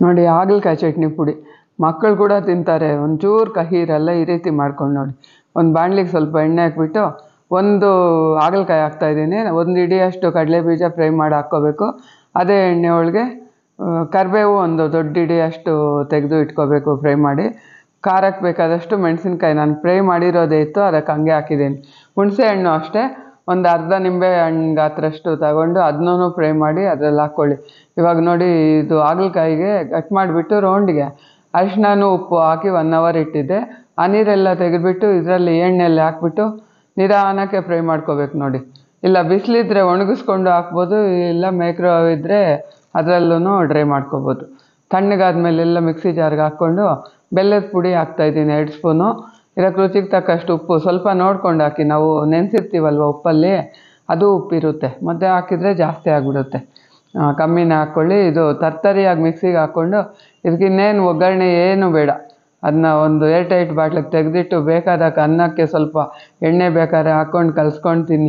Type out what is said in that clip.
ನೋಡಿ ಹಾಗಲಕಾಯಿ ಚಟ್ನಿ ಪುಡಿ ಮಕ್ಕಳು ಕೂಡ ತಿಂತಾರೆ. ಒಂಚೂರು ಕಹಿ ಇರಲ್ಲ. ಈ ರೀತಿ ಮಾಡ್ಕೊಂಡು ನೋಡಿ. ಒಂದು ಬಾಣಲಿಗೆ ಸ್ವಲ್ಪ ಎಣ್ಣೆ ಹಾಕ್ಬಿಟ್ಟು ಒಂದು ಹಾಗಲಕಾಯಿ ಹಾಕ್ತಾಯಿದ್ದೀನಿ. ಒಂದು ಹಿಡಿಯಷ್ಟು ಕಡಲೆಬೀಜ ಫ್ರೈ ಮಾಡಿ ಹಾಕ್ಕೋಬೇಕು. ಅದೇ ಎಣ್ಣೆ ಒಳಗೆ ಕರಿಬೇವು ಒಂದು ದೊಡ್ಡ ಹಿಡಿಯಷ್ಟು ತೆಗೆದು ಇಟ್ಕೋಬೇಕು ಫ್ರೈ ಮಾಡಿ. ಖಾರಕ್ಕೆ ಬೇಕಾದಷ್ಟು ಮೆಣಸಿನ್ಕಾಯಿ ನಾನು ಫ್ರೈ ಮಾಡಿರೋದೇ ಇತ್ತು, ಅದಕ್ಕೆ ಹಂಗೆ ಹಾಕಿದ್ದೀನಿ. ಹುಣಸೆ ಹಣ್ಣು ಅಷ್ಟೇ ಒಂದು ಅರ್ಧ ನಿಂಬೆ ಹಣ್ಣು ಗಾತ್ರಷ್ಟು ತಗೊಂಡು ಅದನ್ನೂ ಫ್ರೈ ಮಾಡಿ ಅದರಲ್ಲಿ ಹಾಕ್ಕೊಳ್ಳಿ. ಇವಾಗ ನೋಡಿ, ಇದು ಹಾಗಲಕಾಯಿಗೆ ಕಟ್ ಮಾಡಿಬಿಟ್ಟು ರೌಂಡ್ಗೆ ಅರಿಶಿನ ಉಪ್ಪು ಹಾಕಿ 1 ಅವರ್ ಇಟ್ಟಿದ್ದೆ. ಆ ನೀರೆಲ್ಲ ತೆಗೆದುಬಿಟ್ಟು ಇದರಲ್ಲಿ ಎಣ್ಣೆಯಲ್ಲಿ ಹಾಕ್ಬಿಟ್ಟು ನಿಧಾನಕ್ಕೆ ಫ್ರೈ ಮಾಡ್ಕೋಬೇಕು ನೋಡಿ. ಇಲ್ಲ ಬಿಸಿಲಿದ್ರೆ ಒಣಗಿಸ್ಕೊಂಡು ಹಾಕ್ಬೋದು, ಇಲ್ಲ ಮೈಕ್ರೋ ಇದ್ದರೆ ಅದರಲ್ಲೂ ಡ್ರೈ ಮಾಡ್ಕೋಬೋದು. ತಣ್ಣಗಾದ್ಮೇಲೆಲ್ಲ ಮಿಕ್ಸಿ ಜಾರ್ಗೆ ಹಾಕ್ಕೊಂಡು ಬೆಲ್ಲದ ಪುಡಿ ಹಾಕ್ತಾಯಿದ್ದೀನಿ 2 ಸ್ಪೂನು. ಇದಕ್ಕೆ ರುಚಿಗೆ ತಕ್ಕಷ್ಟು ಉಪ್ಪು ಸ್ವಲ್ಪ ನೋಡ್ಕೊಂಡು ಹಾಕಿ. ನಾವು ನೆನೆಸಿರ್ತೀವಲ್ವ ಉಪ್ಪಲ್ಲಿ, ಅದು ಉಪ್ಪಿರುತ್ತೆ. ಮತ್ತೆ ಹಾಕಿದರೆ ಜಾಸ್ತಿ ಆಗಿಬಿಡುತ್ತೆ, ಕಮ್ಮಿನೇ ಹಾಕ್ಕೊಳ್ಳಿ. ಇದು ತರ್ತರಿಯಾಗಿ ಮಿಕ್ಸಿಗೆ ಹಾಕ್ಕೊಂಡು ಇದಕ್ಕೆ ಇನ್ನೇನು ಒಗ್ಗರಣೆ ಏನು ಬೇಡ. ಅದನ್ನ ಒಂದು ಏರ್ ಟೈಟ್ ಬಾಟ್ಲಿಗೆ ತೆಗೆದಿಟ್ಟು ಬೇಕಾದಾಗ ಅನ್ನಕ್ಕೆ ಸ್ವಲ್ಪ ಎಣ್ಣೆ ಬೇಕಾದ್ರೆ ಹಾಕ್ಕೊಂಡು ಕಲಿಸ್ಕೊಂಡು ತಿನ್ನಿ.